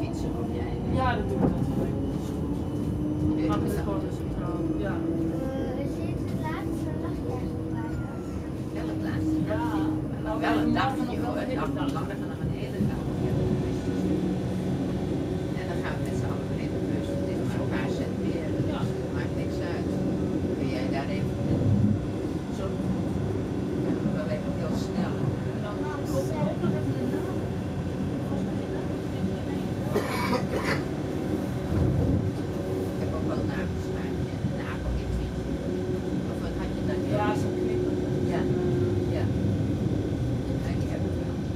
fietsen of jij? Ja, dat doe ik altijd. Mag ik gewoon centraal? Ja. We zitten laatst een nachtjaar gebruiken. Welk laatste? Ja. Nou, Wel een dagje nog hoor, een een hele dag dag. langer dan een hele dag. En dan gaan we met z'n allen in de bus. Het is maar een paar cent meer, dus Ja. het maakt niks uit. Kun jij daar even zo? Ja, wel even heel snel. Dan kom ik ook nog even in de naam. Ik heb ook wel nageslagen en een nagelintuïtie. Of wat had je dan? Ja, zo'n knippen. Ja, ja. Ja, die heb ik wel.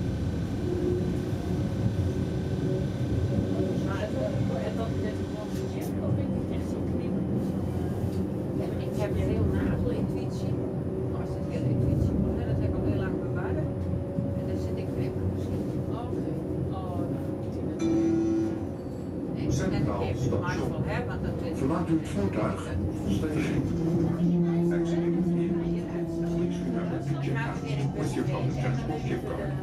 Maar en dan dit gewoon een gym, of vind ik echt zo'n knippen? Ik heb heel nagelintuïtie. Maar als het heel intuïtie wordt, dat heb ik al heel lang bewaard. En dan zit ik knippen misschien. Oké. Oh, nou, ik zie het. Nee, ik ben net even mindful, hè, want dat weet ik. Verlaat u het voertuig. Stijging. Exiting in. Please remember to check out with your public transport gift card. En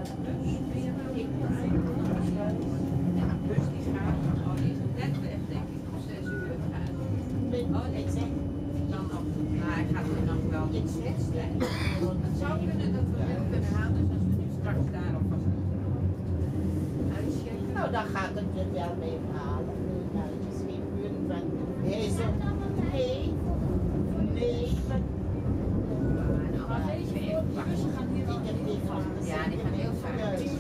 de bus die gaat, oh die is net weg denk ik, om 6 uur gaat. Oh nee, dan nog, maar hij gaat er nog wel in spitstijd. Het zou kunnen dat we het kunnen halen, dus als we nu straks daar alvast uitchecken. Nou, dan gaat het er wel mee halen. Nou, het is geen punt van deze. Nee, nee. Maar weet je, de bussen gaan hier wel heel vaak. Ja, die gaan heel vaak.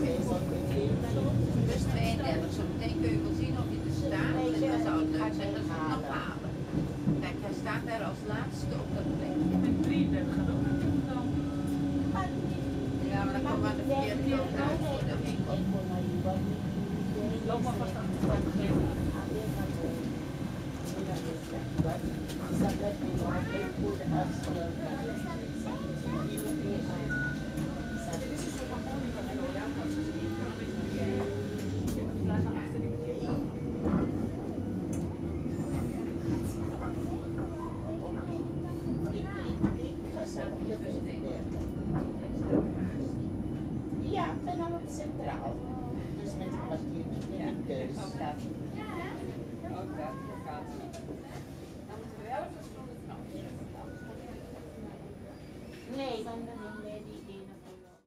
Bus 32, zo meteen kun je wel zien of hij er staat. En dan zou het leuk zijn dat we hem nog halen. Kijk, hij staat daar als laatste op dat plekje. En 33 gaat ook natuurlijk dan. Ja, maar dan komen we aan de verkeerde kant uit voor de winkel. Loop maar vast aan de kant geven. Ja, ik ben al op centraal. Dus met een kwartiertje ben ik thuis. Ook dat gaat. Dan moeten we wel even zonder knopje. Nee, dan ben ik